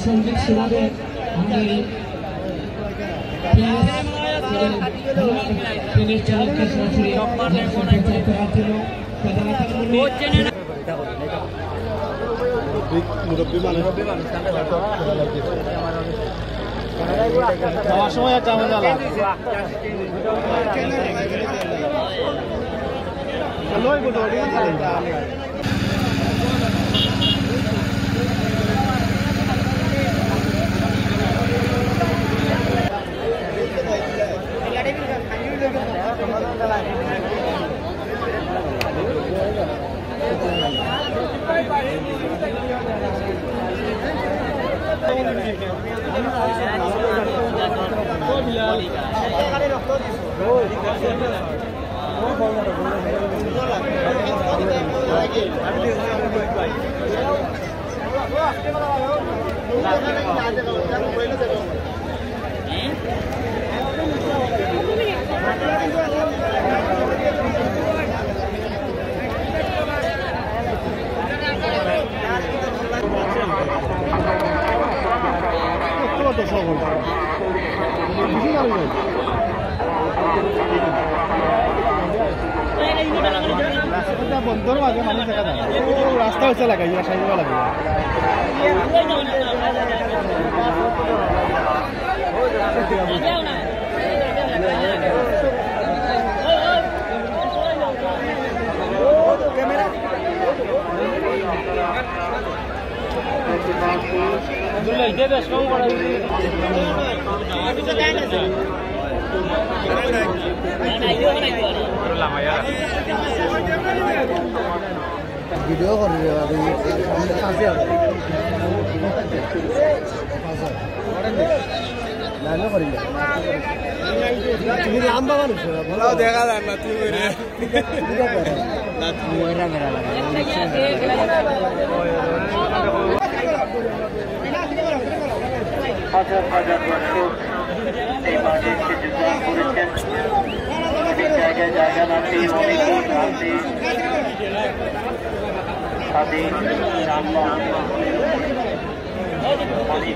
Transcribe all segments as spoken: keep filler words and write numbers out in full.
সঙ্গীত শোনাবে আমাদের ট্রেনের চালককে সরাসরি করার জন্য যাওয়ার সময় একটা মজা লাগে বন্ধুর মাঝে মানুষ দেখা যায় রাস্তা হচ্ছে লাগাই সাইড লাগে ভিডিও করে তুমি লম্বা মানুষ দেখা যায় না তুমি হাজার হাজার দর্শক এই মাঠে এসে যোগদান করেছেন। জায়গায় জায়গা না পেয়ে অনেক দূর আসে তাদের রামবান অনেক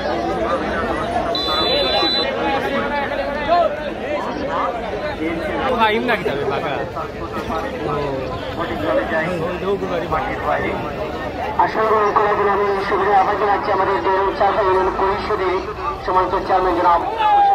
আসলে আমি আবার জানাচ্ছি আমাদের পরিষদের সমাজের চেয়ারম্যান জনাব